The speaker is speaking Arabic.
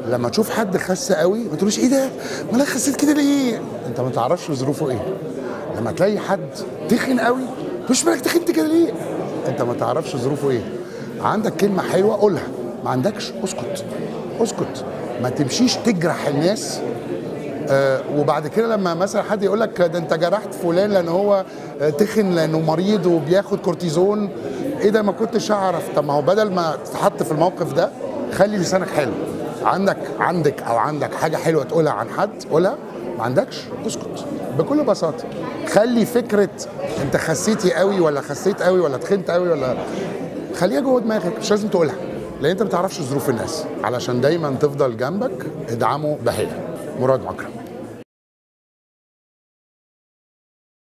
لما تشوف حد خس قوي ما تقولوش ايه ده مالك خسيت كده ليه، انت ما تعرفش ظروفه ايه. لما تلاقي حد تخن قوي مش مالك تخنت كده ليه، انت ما تعرفش ظروفه ايه. عندك كلمه حلوه قولها، ما عندكش اسكت. اسكت، ما تمشيش تجرح الناس. وبعد كده لما مثلا حد يقول لك ده انت جرحت فلان لان هو تخن لانه مريض وبياخد كورتيزون، ايه ده ما كنتش اعرف. طب ما هو بدل ما تتحط في الموقف ده خلي لسانك حلو. عندك حاجه حلوه تقولها عن حد قولها، ما عندكش اسكت بكل بساطه. خلي فكره انت خسيتي قوي ولا خسيت قوي ولا تخنت قوي ولا، خليها جوه دماغك، مش لازم تقولها لان انت ما تعرفش ظروف الناس. علشان دايما تفضل جنبك ادعمه بهدى. مراد مكرم.